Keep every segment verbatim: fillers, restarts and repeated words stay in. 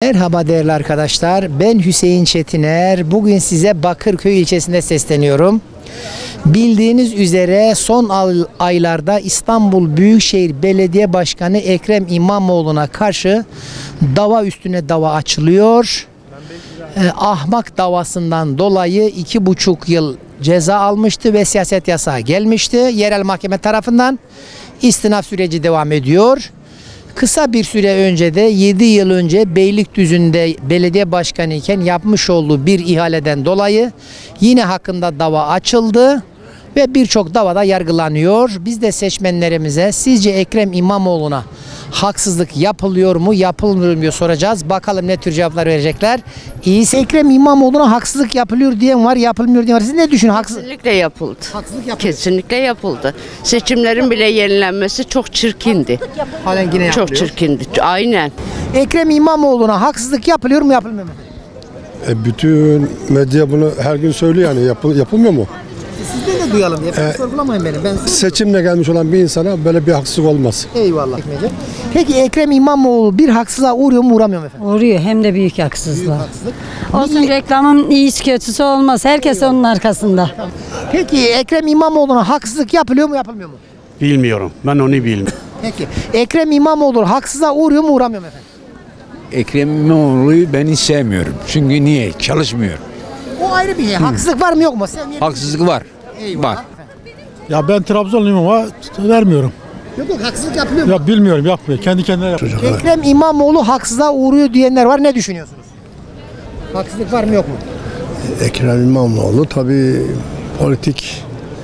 Merhaba değerli arkadaşlar, ben Hüseyin Çetiner. Bugün size Bakırköy ilçesinde sesleniyorum. Bildiğiniz üzere son aylarda İstanbul Büyükşehir Belediye Başkanı Ekrem İmamoğlu'na karşı dava üstüne dava açılıyor. Eh, ahmak davasından dolayı iki buçuk yıl ceza almıştı ve siyaset yasağı gelmişti. Yerel mahkeme tarafından istinaf süreci devam ediyor. Kısa bir süre önce de yedi yıl önce Beylikdüzü'nde belediye başkanı iken yapmış olduğu bir ihaleden dolayı yine hakkında dava açıldı ve birçok davada yargılanıyor. Biz de seçmenlerimize sizce Ekrem İmamoğlu'na haksızlık yapılıyor mu, yapılmıyor mu diye soracağız. Bakalım ne tür cevaplar verecekler. İyisi Ekrem İmamoğlu'na haksızlık yapılıyor diyen var, yapılmıyor diyen var. Siz ne düşünüyorsunuz? Haksız... Kesinlikle yapıldı. Haksızlık yapıldı. Kesinlikle yapıldı. Seçimlerin bile yenilenmesi çok çirkindi. Halen yine Çok yapılıyor. çirkindi. Aynen. Ekrem İmamoğlu'na haksızlık yapılıyor mu, yapılmıyor mu? E bütün medya bunu her gün söylüyor yani yapıl, yapılmıyor mu? Sizden de duyalım diye. Ee, sorgulamayın beni. Ben Seçimle gelmiş olan bir insana böyle bir haksızlık olmaz. Eyvallah. Peki Ekrem İmamoğlu bir haksızlığa uğruyor mu, uğramıyor mu efendim? Uğruyor, hem de büyük haksızlığa. Haksızlık. Olsun, reklamın iyisi kötüsü olmaz. Herkes onun arkasında. Peki Ekrem İmamoğlu'na haksızlık yapılıyor mu, yapılmıyor mu? Bilmiyorum. Ben onu bilmiyorum. Peki Ekrem İmamoğlu haksızlığa uğruyor mu, uğramıyor mu efendim? Ekrem İmamoğlu'yu ben hiç sevmiyorum. Çünkü niye? Çalışmıyor. O ayrı bir şey. Haksızlık var mı, yok mu? Sevmeyen- Haksızlık var. Eyvallah. Var. Efendim. Ya ben Trabzonluyum ama vermiyorum. Yok yok, haksızlık yapılıyor mu? Ya bilmiyorum, yapmıyor. Kendi kendine yapıyor. Ekrem İmamoğlu haksızlığa uğruyor diyenler var. Ne düşünüyorsunuz? Haksızlık var mı, yok mu? Ekrem İmamoğlu tabii politik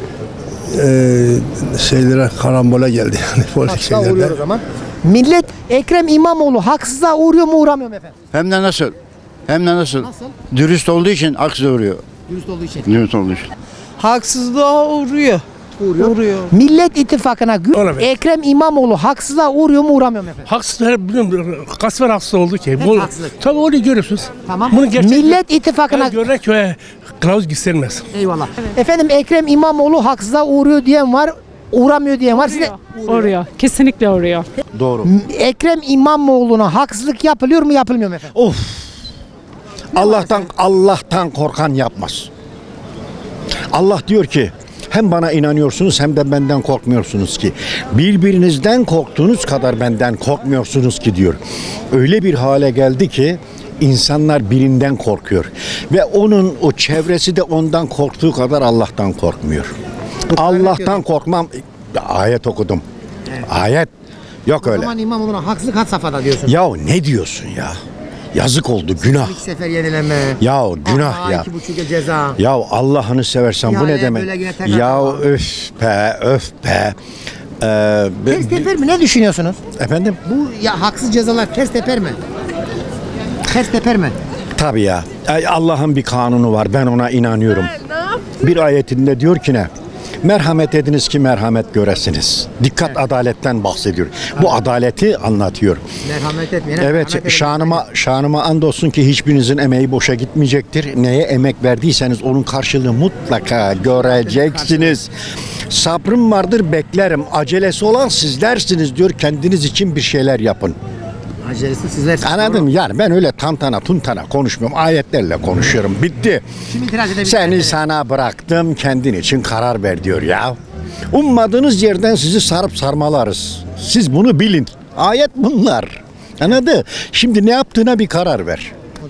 e, şeylere karambole geldi yani politik Haksızlığa şeylerden. uğruyor o zaman. Millet Ekrem İmamoğlu haksızlığa uğruyor mu, uğramıyor mu efendim? Hem de nasıl? Hem de nasıl? Nasıl? Dürüst olduğu için haksız uğruyor. Dürüst olduğu için. Dürüst olduğu için. Haksızlığa uğruyor. Uğruyor. Uğruyor. Millet İttifakı'na gü- Olabilir. Ekrem İmamoğlu haksızlığa uğruyor mu, uğramıyor mu efendim? Haksız, her biliyorum, kaç var haksız oldu ki. Hep Bu, haksızlık. tabii onu görüyorsunuz. Tamam. Bunu gerçek, Millet İttifakı'na... görerek ve kılavuz göstermez. Eyvallah. Efendim Ekrem İmamoğlu haksızlığa uğruyor diyen var, uğramıyor diyen var. Size... Uğruyor. Kesinlikle uğruyor. Doğru. Ekrem İmamoğlu'na haksızlık yapılıyor mu, yapılmıyor mu efendim? Of. Allah'tan Allah'tan korkan yapmaz. Allah diyor ki hem bana inanıyorsunuz hem de benden korkmuyorsunuz ki. Birbirinizden korktuğunuz kadar benden korkmuyorsunuz ki diyor. Öyle bir hale geldi ki insanlar birinden korkuyor. Ve onun o çevresi de ondan korktuğu kadar Allah'tan korkmuyor. Allah'tan korkmam. Ayet okudum. Ayet. Yok O öyle. zaman İmamoğlu'na haksızlık had safhada diyorsun. Ya ne diyorsun ya? Yazık oldu, günah. İlk sefer yenileme. Ya günah Aha, ya. iki buçuk yıl ceza. Ya Allah'ını seversen bu Yani ne demek? böyle yine tekrar Ya devam. öf be, öf be. Ee, be- Ters teper mi? Ne düşünüyorsunuz? efendim? Bu ya haksız cezalar ters teper mi? Ters teper mi? Tabii ya. Ay, Allah'ın bir kanunu var. Ben ona inanıyorum. Bir ayetinde diyor ki ne? Merhamet ediniz ki merhamet göresiniz. Dikkat, adaletten bahsediyor. Bu adaleti anlatıyor. Merhamet etmeyene. Evet, şanıma şanıma andolsun ki hiçbirinizin emeği boşa gitmeyecektir. Neye emek verdiyseniz onun karşılığını mutlaka göreceksiniz. Sabrım vardır, beklerim. Acelesi olan sizlersiniz diyor. Kendiniz için bir şeyler yapın. Acelesi sizler. Anladın mı? Yani ben öyle tantana tuntana konuşmuyorum. Ayetlerle konuşuyorum. Bitti. Kim itiraz edebilir? Seni sana bıraktım, kendin için karar ver diyor ya. Ummadığınız yerden sizi sarıp sarmalarız. Siz bunu bilin. Ayet bunlar. Anladın? Şimdi ne yaptığına bir karar ver.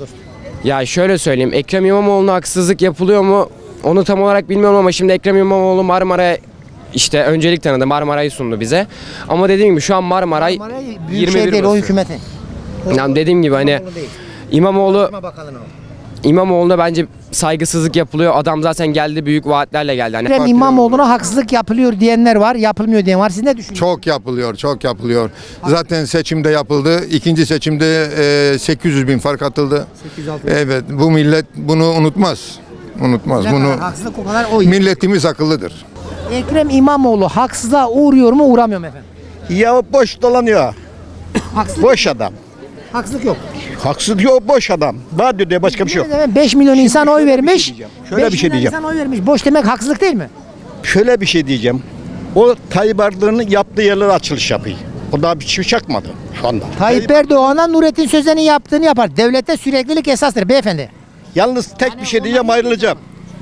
Ya şöyle söyleyeyim, Ekrem İmamoğlu'na haksızlık yapılıyor mu onu tam olarak bilmiyorum ama şimdi Ekrem İmamoğlu Marmara işte öncelik tanıdı, Marmara'yı sundu bize. Ama dediğim gibi şu an Marmaray Büyükşehir yirmi bir değil, o basıyor. hükümetin. Yani dediğim gibi hani İmamoğlu değil. İmamoğlu Ulaştırma Bakanı'na o. İmamoğlu'na bence saygısızlık yapılıyor. Adam zaten geldi, büyük vaatlerle geldi. Hani Ekrem İmamoğlu'na haksızlık yapılıyor diyenler var, yapılmıyor diyen var. Siz ne düşünüyorsunuz? Çok yapılıyor, çok yapılıyor. Zaten seçimde yapıldı. İkinci seçimde e, sekiz yüz bin fark atıldı. sekiz yüz altı yüz. Evet, bu millet bunu unutmaz. Unutmaz. Ne Bunu kadar haksızlık o kadar o. milletimiz akıllıdır. Ekrem İmamoğlu haksızlığa uğruyor mu, uğramıyor mu efendim? Ya boş dolanıyor. Haksızlık, Boş adam. haksızlık yok. Haksız yok, boş adam. Var diyor, başka bir şey yok. beş milyon insan oy vermiş. diyeceğim. Şöyle beş bir şey milyon diyeceğim. insan oy vermiş. Boş demek haksızlık değil mi? Şöyle bir şey diyeceğim. O Tayyip Erdoğan'ın yaptığı yerlere açılış yapıyor. O daha bir çivi çakmadı şu anda. Tayyip Erdoğan'a Nurettin Sözen'in yaptığını yapar. Devlette süreklilik esastır beyefendi. Yalnız tek bir şey diyeceğim, ayrılacağım.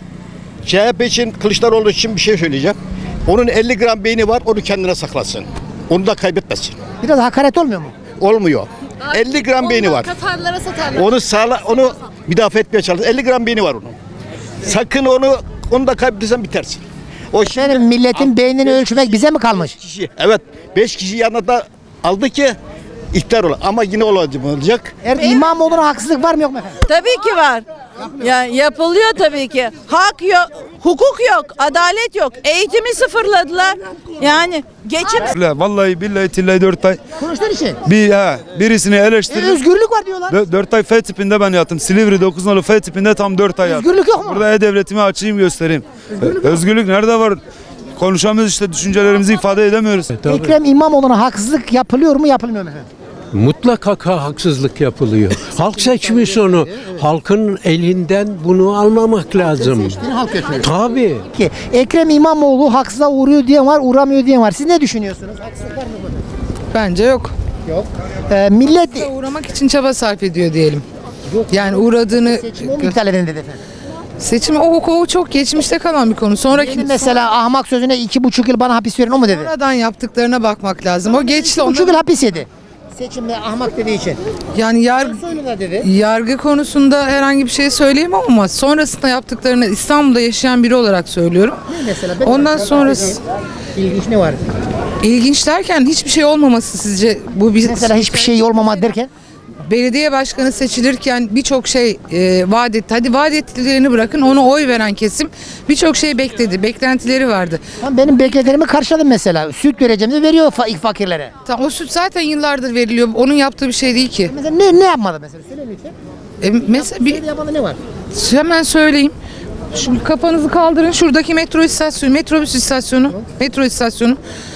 C H P için, Kılıçdaroğlu için bir şey söyleyeceğim. Onun elli gram beyni var, onu kendine saklasın. Onu da kaybetmesin. Biraz hakaret olmuyor mu? Olmuyor. elli gram beyni var. Katarlara satarlar. Onu sağla, onu müdafaa etmeye çalış. elli gram beyni var onun. Sakın onu onu da kaybedersen bitersin. O Efendim milletin beynini ölçmek bize mi kalmış? kişi, evet, beş kişi yanına da aldı ki iktidar olur. Ama yine olacak. Er, İmamoğlu'na haksızlık var mı yok mu efendim? Tabii ki var. Ya yapılıyor tabii ki. Hak yok, hukuk yok, adalet yok. Eğitimi sıfırladılar. Yani geçim. Vallahi billahi tillahi dört ay Konuştuğun için. bir ha birisini E, eleştirdim. özgürlük var diyorlar. Dö- dört ay F tipinde ben yattım. Silivri dokuz nolu F tipinde tam dört ay yattım. Özgürlük yok mu? Burada e-devletimi açayım göstereyim. Özgürlük, Özgürlük nerede var? Konuşamıyoruz işte, düşüncelerimizi ifade edemiyoruz. Ekrem İmamoğlu'na haksızlık yapılıyor mu yapılmıyor mu efendim? Mutlaka haksızlık yapılıyor. Halk seçmiş onu. Halkın elinden bunu almamak lazım. Halk götürüyor. Tabii. Ki Ekrem İmamoğlu haksıza uğruyor diyen var, uğramıyor diyen var. Siz ne düşünüyorsunuz? Haksızlık var mı burada? Bence yok. Yok. Ee, millet Uğramak için çaba sarf ediyor diyelim. Yani uğradığını seçimi mi iptal edin dedi efendim. seçim o, o çok geçmişte kalan bir konu. Sonraki Benim mesela ahmak sözüne iki buçuk yıl bana hapis verin o mu dedi? sonradan yaptıklarına bakmak lazım. O geçti. İki buçuk Ondan, yıl hapis yedi. Seçimde ahmak dediği için. yani yargı Soylu da dedi. yargı konusunda herhangi bir şey söyleyemem ama sonrasında yaptıklarını İstanbul'da yaşayan biri olarak söylüyorum. Mesela ben Ondan sonrası ilginç ne var? ilginç derken hiçbir şey olmaması sizce bu bir Mesela hiçbir şey olmama derken belediye başkanı seçilirken birçok şey e, vaat etti. Hadi vaat ettiklerini bırakın, ona oy veren kesim birçok şey bekledi. Beklentileri vardı. ben benim beklentilerimi karşıladım mesela. Süt vereceğimizi veriyor fa- ilk fakirlere. Tamam, o süt zaten yıllardır veriliyor. Onun yaptığı bir şey değil ki. Mesela ne ne yapmadı mesela? Söyle lütfen. E, mesela bir Yapmadı ne var? hemen söyleyeyim. Şu kafanızı kaldırın. Şuradaki metro istasyonu, metrobüs istasyonu, metro istasyonu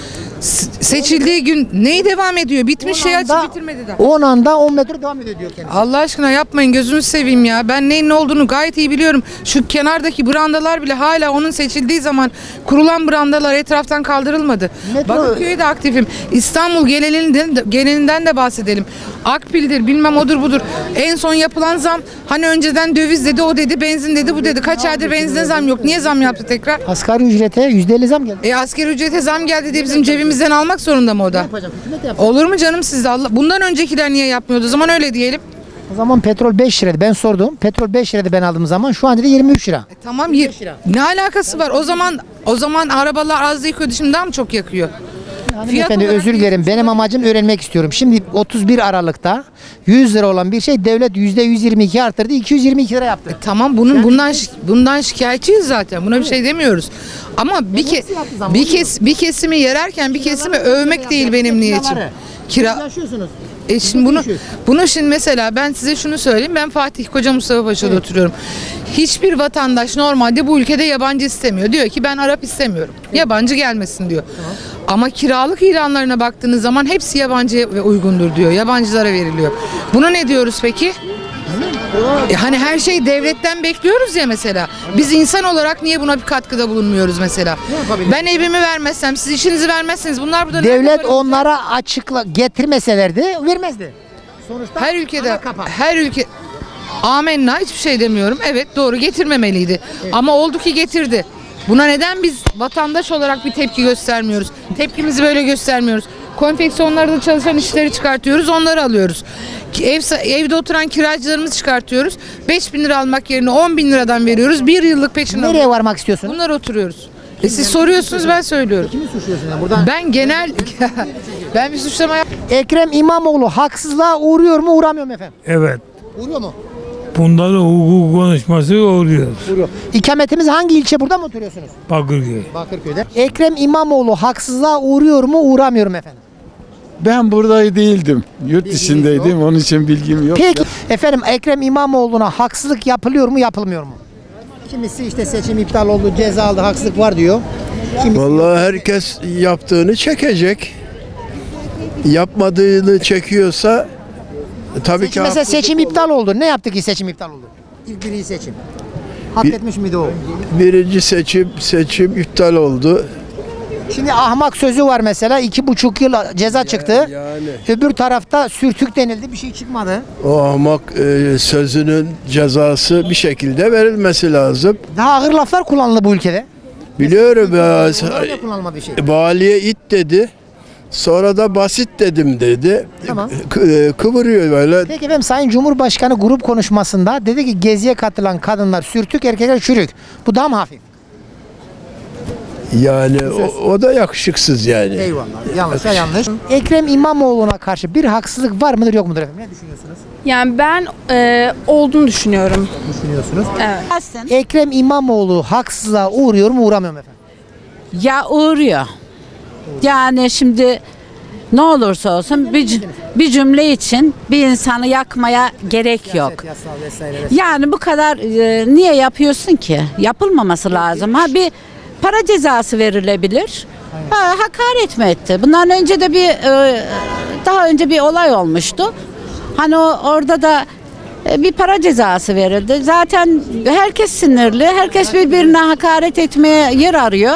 s- seçildiği gün neyi devam ediyor? Bitmiş şey açıp bitirmedi daha. on anda on metre devam ediyor diyor kendisi. Allah aşkına yapmayın, gözünü seveyim ya. Ben neyin ne olduğunu gayet iyi biliyorum. Şu kenardaki brandalar bile hala onun seçildiği zaman kurulan brandalar etraftan kaldırılmadı. Metro- Bakırköy'de aktifim. İstanbul genelinden de, genelinden de bahsedelim. Akbil'dir, bilmem odur budur. En son yapılan zam, hani önceden döviz dedi, o dedi, benzin dedi, bu dedi. Kaç aydır benzine zam yok. Niye zam yaptı tekrar? Asgari ücrete yüzde elli zam geldi. E asgari ücrete zam geldi diye bizim cebimizden almak zorunda mı o da? Yapacak hükümet yapacak. Olur mu canım sizde? Allah, bundan öncekiler niye yapmıyordu? O zaman öyle diyelim. O zaman petrol beş liraydı. Ben sordum. Petrol beş liraydı ben aldığım zaman. Şu an dedi yirmi üç lira. E tamam, y- ne alakası var? O zaman o zaman arabalar az yakıyordu, şimdi daha mı çok yakıyor? Hanımefendi olarak özür dilerim. Benim amacım öğrenmek istiyorum. Şimdi otuz bir Aralık'ta yüz lira olan bir şey devlet yüzde yüz yirmi iki arttırdı. iki yüz yirmi iki lira yaptı. E tamam, bunun bundan şi- bundan şikayetçiyiz zaten. Buna bir şey demiyoruz. Ama bir ke bir kes bir kesimi yererken bir kesimi övmek değil benim niyetim. Kira Yaşıyorsunuz. E şimdi bunu bunu şimdi mesela ben size şunu söyleyeyim. Ben Fatih Koca Mustafa Paşa'da oturuyorum. Hiçbir vatandaş normalde bu ülkede yabancı istemiyor. Diyor ki ben Arap istemiyorum. Yabancı gelmesin diyor. Ama kiralık ilanlarına baktığınız zaman hepsi yabancıya uygundur diyor. Yabancılara veriliyor. Buna ne diyoruz peki? E hani her şeyi devletten bekliyoruz ya mesela. Biz insan olarak niye buna bir katkıda bulunmuyoruz mesela? Ben evimi vermezsem, siz işinizi vermezseniz bunlar burada Devlet onlara açıkla getirmeselerdi vermezdi. Sonuçta her ülkede ana kapak. her ülke amenna, hiçbir şey demiyorum. Evet, doğru, getirmemeliydi. Ama oldu ki getirdi. Buna neden biz vatandaş olarak bir tepki göstermiyoruz? Tepkimizi böyle göstermiyoruz. Konfeksiyonlarda çalışan işleri çıkartıyoruz, onları alıyoruz. Ev, evde oturan kiracılarımızı çıkartıyoruz. beş bin lira almak yerine on bin liradan veriyoruz. Bir yıllık peşin Nereye alıyoruz. varmak istiyorsunuz? Bunlar oturuyoruz. E siz soruyorsunuz, ben söylüyorum. Kimi suçluyorsun ya buradan? Ben genel ben bir suçlama yap. Ekrem İmamoğlu haksızlığa uğruyor mu uğramıyor mu efendim? Evet. Uğruyor mu? Bunda da hukuk konuşması oluyor. Uğruyor. İkametimiz hangi ilçe, burada mı oturuyorsunuz? Bakırköy. Bakırköy'de. Ekrem İmamoğlu haksızlığa uğruyor mu uğramıyor mu efendim? Ben burada değildim. Yurt dışındaydım. Onun için bilgim yok. Peki efendim Ekrem İmamoğlu'na haksızlık yapılıyor mu yapılmıyor mu? Kimisi işte seçim iptal oldu, ceza aldı, haksızlık var diyor. Kimisi Vallahi herkes yaptığını çekecek. Yapmadığını çekiyorsa tabii seçim, ki mesela haksızlık seçim olur. iptal oldu. Ne yaptı ki seçim iptal oldu? İlk birinci seçim. Hak Bir- etmiş miydi o? Birinci seçim seçim iptal oldu. Şimdi ahmak sözü var mesela, iki buçuk yıl ceza çıktı. Yani. Öbür tarafta sürtük denildi, bir şey çıkmadı. O ahmak e, sözünün cezası bir şekilde verilmesi lazım. Daha ağır laflar kullanıldı bu ülkede. Biliyorum ya. Bunlar da kullanılmadı şey. Valiye it dedi. Sonra da basit dedim dedi. Tamam. Kı- kıvırıyor böyle. Peki efendim, Sayın Cumhurbaşkanı grup konuşmasında dedi ki geziye katılan kadınlar sürtük, erkekler çürük. Bu daha mı hafif? Yani o, o da yakışıksız yani. Eyvallah. Yanlışsa yanlış. Ekrem İmamoğlu'na karşı bir haksızlık var mıdır yok mudur efendim? Ne düşünüyorsunuz? Yani ben e, olduğunu düşünüyorum. Düşünüyorsunuz. Evet. Ekrem İmamoğlu haksızlığa uğruyor mu uğramıyor mu efendim? Ya uğruyor. Yani şimdi ne olursa olsun bir, bir cümle için bir insanı yakmaya gerek yok. Yani bu kadar e, niye yapıyorsun ki? Yapılmaması lazım. Ha bir para cezası verilebilir. Ha, hakaret mi etti? Bundan önce de bir e, daha önce bir olay olmuştu. Hani o, orada da e, bir para cezası verildi. Zaten herkes sinirli. Herkes birbirine hakaret etmeye yer arıyor.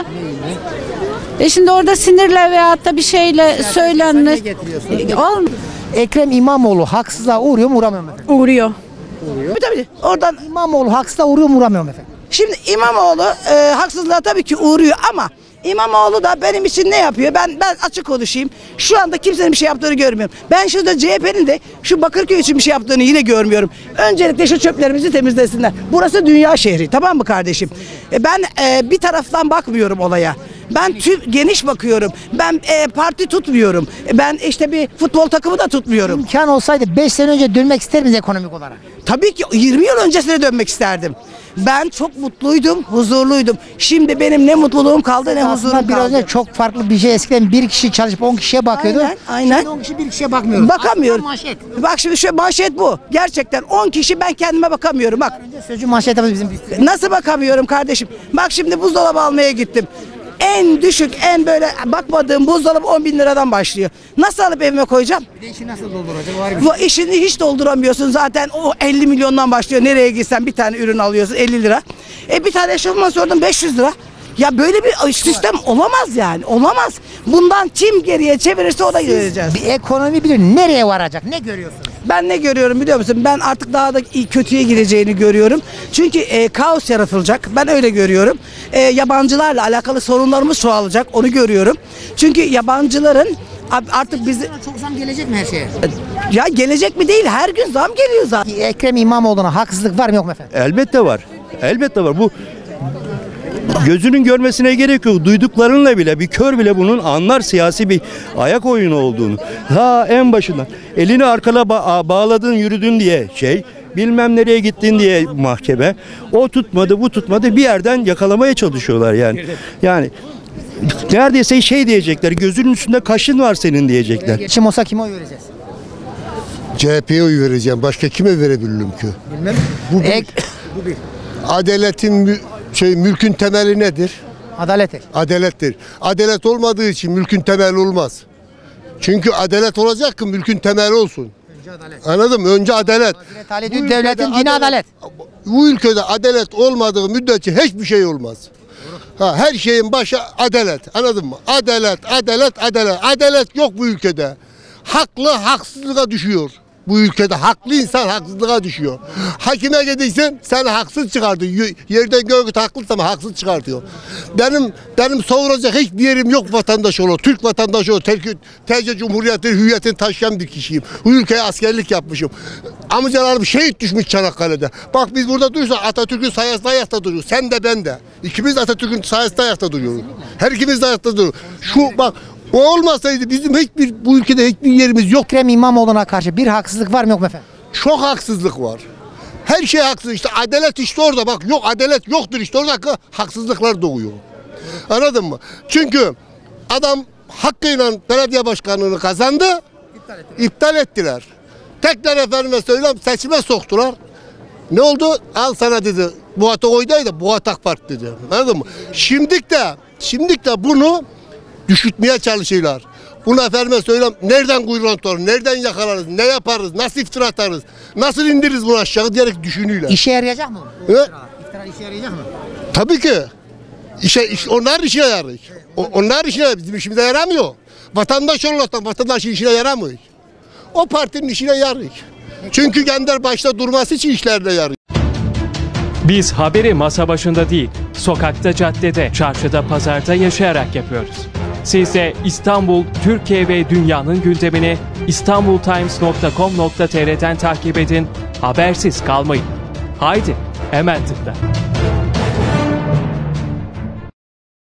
E şimdi orada sinirle veyahut da bir şeyle söylenir. Olmuyor. Ekrem İmamoğlu haksızlığa uğruyor mu uğramıyor mu efendim? Uğruyor. Uğruyor. Tabii oradan İmamoğlu haksızlığa uğruyor mu uğramıyor mu efendim? Şimdi İmamoğlu e, haksızlığa tabii ki uğruyor ama İmamoğlu da benim için ne yapıyor? Ben ben açık konuşayım. Şu anda kimsenin bir şey yaptığını görmüyorum. Ben şurada C H P'nin de şu Bakırköy için bir şey yaptığını yine görmüyorum. Öncelikle şu çöplerimizi temizlesinler. Burası dünya şehri, tamam mı kardeşim? E, ben e, bir taraftan bakmıyorum olaya. Ben tüm geniş bakıyorum. Ben e, parti tutmuyorum. E, ben işte bir futbol takımı da tutmuyorum. İmkan olsaydı beş sene önce dönmek ister miyiz ekonomik olarak? Tabii ki yirmi yıl öncesine dönmek isterdim. Ben çok mutluydum, huzurluydum. Şimdi benim ne mutluluğum kaldı ne huzurum Aslında biraz kaldı. önce çok farklı bir şey. Eskiden bir kişi çalışıp on kişiye bakıyordu. Aynen, aynen. Şimdi on kişi bir kişiye bakmıyor. Bakamıyorum. Manşet. Bak şimdi şu manşet bu. Gerçekten on kişi ben kendime bakamıyorum. Bak. Sözcü manşetimiz bizim. Nasıl bakamıyorum kardeşim? Bak şimdi buzdolabı almaya gittim. En düşük, en böyle bakmadığım buzdolabı on bin liradan başlıyor. Nasıl alıp evime koyacağım? Bir de işi nasıl dolduracak? Var bir Bu işini hiç dolduramıyorsun zaten. O elli milyondan başlıyor. Nereye gitsen bir tane ürün alıyorsun elli lira. E bir tane eşofman sordum beş yüz lira. Ya böyle bir sistem olamaz yani. Olamaz. Bundan kim geriye çevirirse o da göreceğiz. Bir ekonomi bilir nereye varacak? Ne görüyorsunuz? Ben ne görüyorum biliyor musun? Ben artık daha da kötüye gideceğini görüyorum. Çünkü e, kaos yaratılacak. Ben öyle görüyorum. E, yabancılarla alakalı sorunlarımız çoğalacak. Onu görüyorum. Çünkü yabancıların artık bizi... Çok zam gelecek mi her şeye? Ya gelecek mi değil, her gün zam geliyor zaten. Ekrem İmamoğlu'na haksızlık var mı yok mu efendim? Elbette var. Elbette var. Bu gözünün görmesine gerek yok. Duyduklarınla bile bir kör bile bunun anlar siyasi bir ayak oyunu olduğunu. Ha en başından elini arkana ba- bağladın yürüdün diye şey bilmem nereye gittin diye mahkeme o tutmadı bu tutmadı bir yerden yakalamaya çalışıyorlar yani. Yani neredeyse şey diyecekler gözünün üstünde kaşın var senin diyecekler. Geçim olsa kime oy vereceğiz? C H P'ye oy vereceğim. Başka kime verebilirim ki? Bilmem. Bu bir. Ek, bu bir. Adaletin mü- şey mülkün temeli nedir? Adalet. Adalettir. Adalet olmadığı için mülkün temeli olmaz. Çünkü adalet olacak ki mülkün temeli olsun. Önce adalet. Anladın mı? Önce adalet. Adalet, Bu devletin ülkede dini adalet. Bu ülkede adalet olmadığı müddetçe hiçbir şey olmaz. Ha, her şeyin başı adalet. Anladın mı? Adalet, adalet, adalet. Adalet yok bu ülkede. Haklı haksızlığa düşüyor. Bu ülkede haklı insan haksızlığa düşüyor. Hakime gidiysen seni haksız çıkartıyor. Yerden göğüt haklıysa ama haksız çıkartıyor. Benim benim savuracak hiçbir yerim yok vatandaş olur. Türk vatandaşı olur. Terk, tercih Cumhuriyeti hüviyetini taşıyan bir kişiyim. Bu ülkeye askerlik yapmışım. Amcalarım şehit düşmüş Çanakkale'de. Bak biz burada durursak Atatürk'ün sayesinde ayakta duruyoruz. Sen de ben de. İkimiz Atatürk'ün sayesinde ayakta duruyoruz. Her ikimiz de ayakta duruyoruz. Şu bak o olmasaydı bizim hiçbir bu ülkede hiçbir yerimiz yok. Ekrem İmamoğlu'na karşı bir haksızlık var mı yok mu efendim? Çok haksızlık var. Her şey haksız işte. Adalet işte orada. Bak yok adalet yoktur işte orada haksızlıklar doğuyor. Anladın mı? Çünkü adam hakkıyla belediye başkanlığını kazandı. İptal ettiler. İptal ettiler. Tekrar efendime söyleyeyim seçime soktular. Ne oldu? Al sana dedi. Bu atak oydaydı. Bu atak part dedi. Anladın mı? Şimdilik de şimdilik de bunu düşürtmeye çalışıyorlar. Bunu efendime söyleyeyim nereden kuyruğunu tutar, nereden yakalarız, ne yaparız, nasıl iftira atarız, nasıl indiririz bunu aşağı diyerek düşünüyorlar. İşe yarayacak mı? He? İftira işe yarayacak mı? Tabii ki. İşe, iş, onlar işine yarıyor. O, onlar işine, bizim işimize yaramıyor. Vatandaş olaraktan vatandaşın işine yaramıyor. O partinin işine yarıyor. Çünkü kendileri başta durması için işlerine yarıyor. Biz haberi masa başında değil, sokakta, caddede, çarşıda, pazarda yaşayarak yapıyoruz. Siz de İstanbul, Türkiye ve dünyanın gündemini istanbultimes nokta com nokta tr'den takip edin, habersiz kalmayın. Haydi, hemen tıkla.